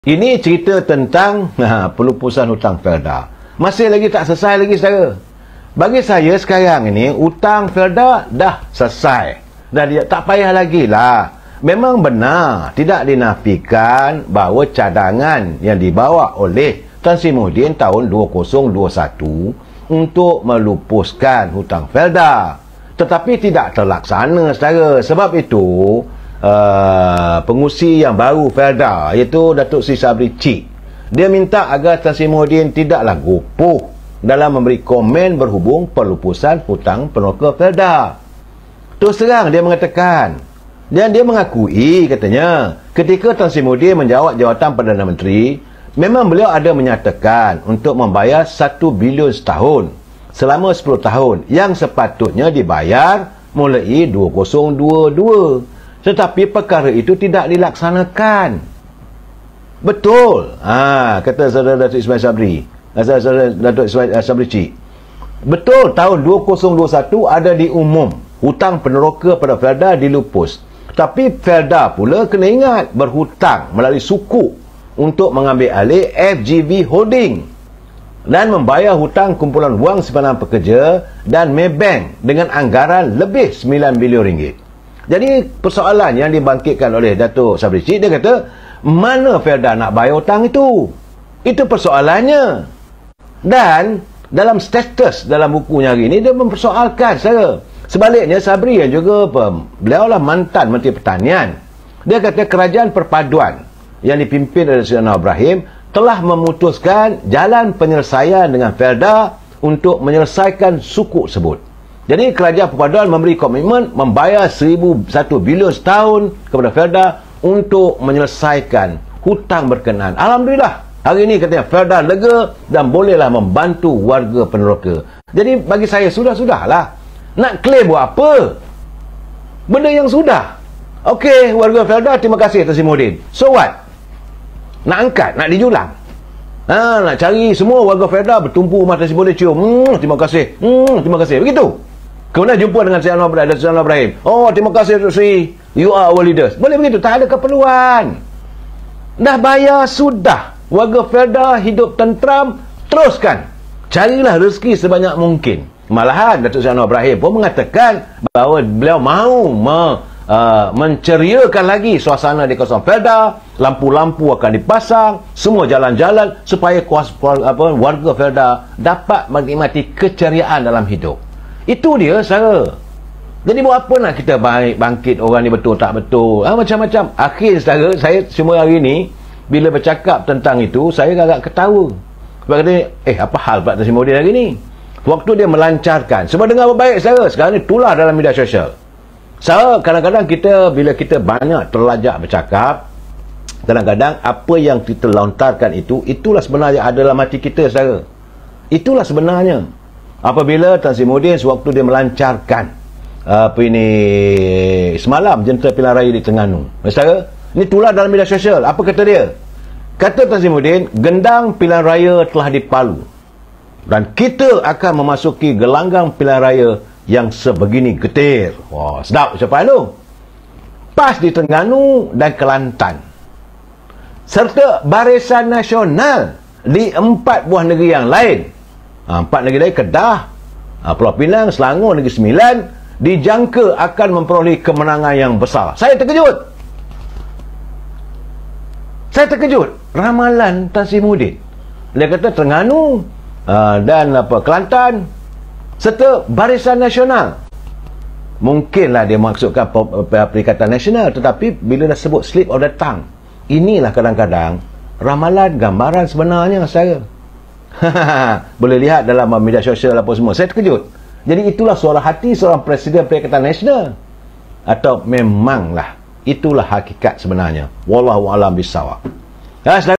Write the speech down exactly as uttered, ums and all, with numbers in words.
Ini cerita tentang ha, pelupusan hutang Felda. Masih lagi tak selesai lagi saudara. Bagi saya sekarang ini hutang Felda dah selesai. Dah dia tak payah lagi lah. Memang benar tidak dinafikan bahawa cadangan yang dibawa oleh Tan Sri Muhyiddin tahun dua ribu dua puluh satu untuk melupuskan hutang Felda. Tetapi tidak terlaksana saudara. Sebab itu Uh, pengurusi yang baru Felda iaitu Datuk Seri Sabri Cik, dia minta agar Tan Sri Muhyiddin tidaklah gopoh dalam memberi komen berhubung pelupusan hutang peneroka Felda. Terus terang dia mengatakan, dan dia mengakui katanya ketika Tan Sri Muhyiddin menjawat jawatan Perdana Menteri, memang beliau ada menyatakan untuk membayar satu bilion setahun selama sepuluh tahun yang sepatutnya dibayar mulai dua ribu dua puluh dua. Tetapi perkara itu tidak dilaksanakan. Betul. Ha, kata saudara Datuk Ismail Sabri. Saudara Datuk Ismail Sabri Cik. Betul, tahun dua ribu dua puluh satu ada diumum hutang peneroka pada Felda dilupus. Tapi Felda pula kena ingat berhutang melalui sukuk untuk mengambil alih F G V Holding dan membayar hutang kumpulan wang simpanan pekerja dan Maybank dengan anggaran lebih sembilan bilion ringgit. Jadi persoalan yang dibangkitkan oleh Datuk Sabri Cik, dia kata mana Felda nak bayar hutang itu? Itu persoalannya. Dan dalam status dalam bukunya hari ini dia mempersoalkan saudara. Sebaliknya Sabri yang juga beliau lah mantan Menteri Pertanian. Dia kata kerajaan perpaduan yang dipimpin oleh Sri Anwar Ibrahim telah memutuskan jalan penyelesaian dengan Felda untuk menyelesaikan sukuk tersebut. Jadi kerajaan perpaduan memberi komitmen membayar seribu satu bilion setahun kepada Felda untuk menyelesaikan hutang berkenaan. Alhamdulillah, hari ini katanya Felda lega dan bolehlah membantu warga peneroka. Jadi bagi saya sudah-sudahlah. Nak klaim buat apa? Benda yang sudah. Okey, warga Felda terima kasih Tan Sri Muhyiddin. So what? Nak angkat, nak dijulang. Ha, nak cari semua warga Felda bertumpu rumah Tan Sri Muhyiddin cium. Hmm, terima kasih. Hmm, terima kasih. Begitu. Kemudian jumpa dengan Sri Anwar Ibrahim. Oh, terima kasih Datuk Sri. You are our leaders. Boleh begitu? Tak ada keperluan. Dah bayar sudah. Warga Felda hidup tentram. Teruskan. Carilah rezeki sebanyak mungkin. Malahan Datuk Sri Anwar Ibrahim pun mengatakan bahawa beliau mahu me, uh, menceriakan lagi suasana di kawasan Felda. Lampu-lampu akan dipasang. Semua jalan-jalan supaya kuas, apa, warga Felda dapat menikmati keceriaan dalam hidup. Itu dia saudara. Jadi buat apa nak kita baik bangkit orang ni betul tak betul, ha, macam-macam. Akhir saudara, saya semua hari ni bila bercakap tentang itu saya agak ketawa. Sebab kata, eh apa hal pula Tan Sri Muhyiddin hari ni? Waktu dia melancarkan, semua dengar baik saudara, sekarang ni tular dalam media sosial. So kadang-kadang kita bila kita banyak terlajak bercakap, kadang-kadang apa yang kita lontarkan itu, itulah sebenarnya ada dalam hati kita saudara. Itulah sebenarnya. Apabila Tan Sri Muhyiddin sewaktu dia melancarkan apa ini semalam jentera pilihan raya di Terengganu. Saudara, ini tular dalam media sosial. Apa kata dia? Kata Tan Sri Muhyiddin, gendang pilihan raya telah dipalu dan kita akan memasuki gelanggang pilihan raya yang sebegini getir. Wah, sedap ucapan tu. Pas di Terengganu dan Kelantan. Serta Barisan Nasional di empat buah negeri yang lain. Ha, empat negeri lain, Kedah, ha, Pulau Pinang, Selangor, Negeri Sembilan, dijangka akan memperoleh kemenangan yang besar. Saya terkejut. Saya terkejut. Ramalan Tan Sri Muhyiddin. Dia kata Terengganu ha, dan apa Kelantan serta Barisan Nasional. Mungkinlah dia maksudkan Perikatan Nasional, tetapi bila dah sebut slip of the tongue, inilah kadang-kadang ramalan gambaran sebenarnya saya. Boleh lihat dalam media sosial apa semua. Saya terkejut. Jadi itulah suara hati seorang Presiden Perikatan Nasional. Atau memanglah itulah hakikat sebenarnya. Wallahu a'lam bissawab.